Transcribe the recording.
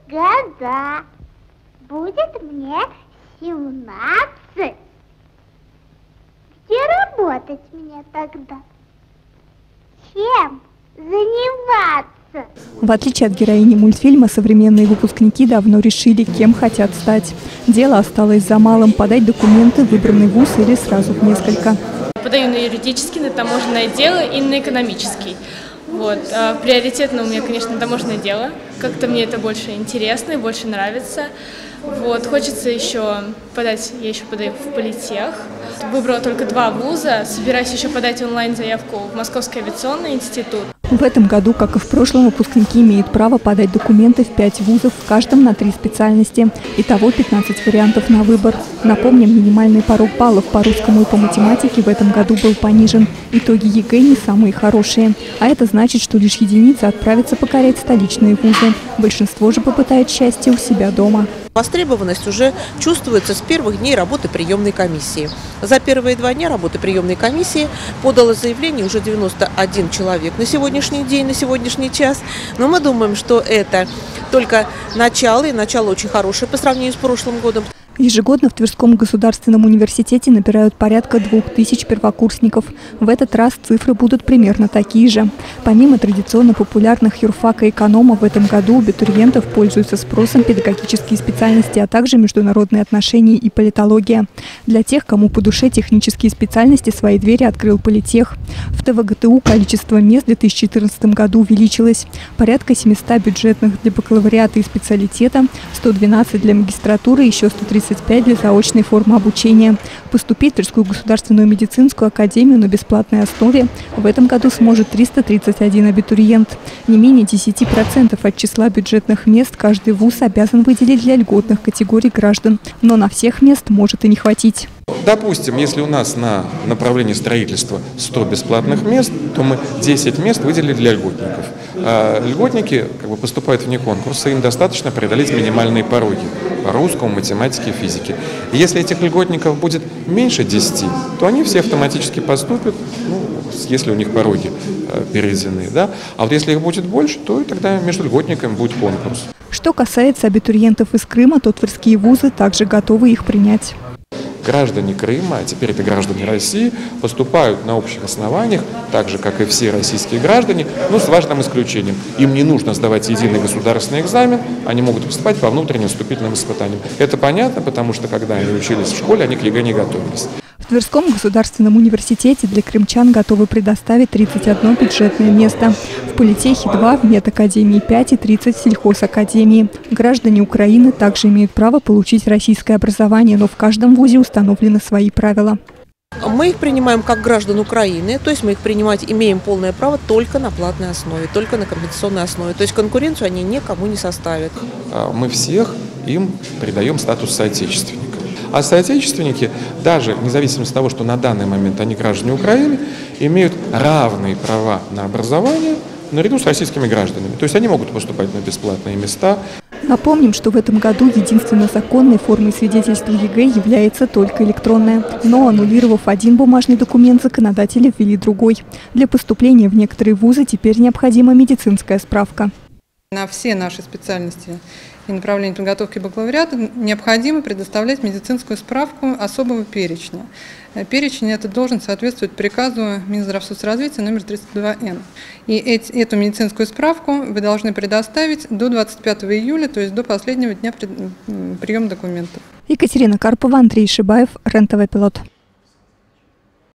года. Будет мне 17. Где работать мне тогда? Чем заниматься? В отличие от героини мультфильма, современные выпускники давно решили, кем хотят стать. Дело осталось за малым – подать документы в выбранный вуз или сразу в несколько. Подаю на юридический, на таможенное дело и на экономический. Вот. Приоритетно у меня, конечно, таможенное дело. Как-то мне это больше интересно и больше нравится. Вот. Хочется еще подать, я еще подаю в политех. Выбрала только 2 вуза, собираюсь еще подать онлайн-заявку в Московский авиационный институт. В этом году, как и в прошлом, выпускники имеют право подать документы в 5 вузов, в каждом на 3 специальности. Итого 15 вариантов на выбор. Напомним, минимальный порог баллов по русскому и по математике в этом году был понижен. Итоги ЕГЭ не самые хорошие. А это значит, что лишь единицы отправятся покорять столичные вузы. Большинство же попытает счастье у себя дома. Востребованность уже чувствуется с первых дней работы приемной комиссии. За первые 2 дня работы приемной комиссии подало заявление уже 91 человек на сегодняшний день, на сегодняшний час. Но мы думаем, что это только начало, и начало очень хорошее по сравнению с прошлым годом. Ежегодно в Тверском государственном университете набирают порядка 2000 первокурсников. В этот раз цифры будут примерно такие же. Помимо традиционно популярных юрфака и эконома, в этом году у абитуриентов пользуются спросом педагогические специальности, а также международные отношения и политология. Для тех, кому по душе технические специальности, свои двери открыл политех. В ТВГТУ количество мест в 2014 году увеличилось. Порядка 700 бюджетных для бакалавриата и специалитета, 112 для магистратуры, еще 135 для заочной формы обучения. Поступить в Тверскую государственную медицинскую академию на бесплатной основе в этом году сможет 331 абитуриент. Не менее 10% от числа бюджетных мест каждый вуз обязан выделить для льготных категорий граждан. Но на всех мест может и не хватить. Допустим, если у нас на направлении строительства 100 бесплатных мест, то мы 10 мест выделили для льготников. Льготники поступают вне конкурса, им достаточно преодолеть минимальные пороги по русскому, математике, физике. И если этих льготников будет меньше 10, то они все автоматически поступят, если у них пороги переведены. Да? А вот если их будет больше, то тогда между льготниками будет конкурс. Что касается абитуриентов из Крыма, то тверские вузы также готовы их принять. Граждане Крыма, а теперь это граждане России, поступают на общих основаниях, так же, как и все российские граждане, но с важным исключением. Им не нужно сдавать единый государственный экзамен, они могут поступать по внутренним вступительным испытаниям. Это понятно, потому что, когда они учились в школе, они к ЕГЭ не готовились. В Тверском государственном университете для крымчан готовы предоставить 31 бюджетное место. В политехе 2, в медакадемии 5 и 30 в сельхозакадемии. Граждане Украины также имеют право получить российское образование, но в каждом вузе установлены свои правила. Мы их принимаем как граждан Украины, то есть мы их принимать имеем полное право только на платной основе, только на компенсационной основе. То есть конкуренцию они никому не составят. Мы всех им придаем статус соотечественника. А соотечественники, даже независимо от того, что на данный момент они граждане Украины, имеют равные права на образование наряду с российскими гражданами. То есть они могут поступать на бесплатные места. Напомним, что в этом году единственно законной формой свидетельства ЕГЭ является только электронная. Но, аннулировав один бумажный документ, законодатели ввели другой. Для поступления в некоторые вузы теперь необходима медицинская справка. На все наши специальности и направления подготовки бакалавриата необходимо предоставлять медицинскую справку особого перечня. Перечень этот должен соответствовать приказу Минздравсоцразвития номер 32Н. И эту медицинскую справку вы должны предоставить до 25 июля, то есть до последнего дня приема документов. Екатерина Карпова, Андрей Шибаев, РЕН-ТВ Пилот.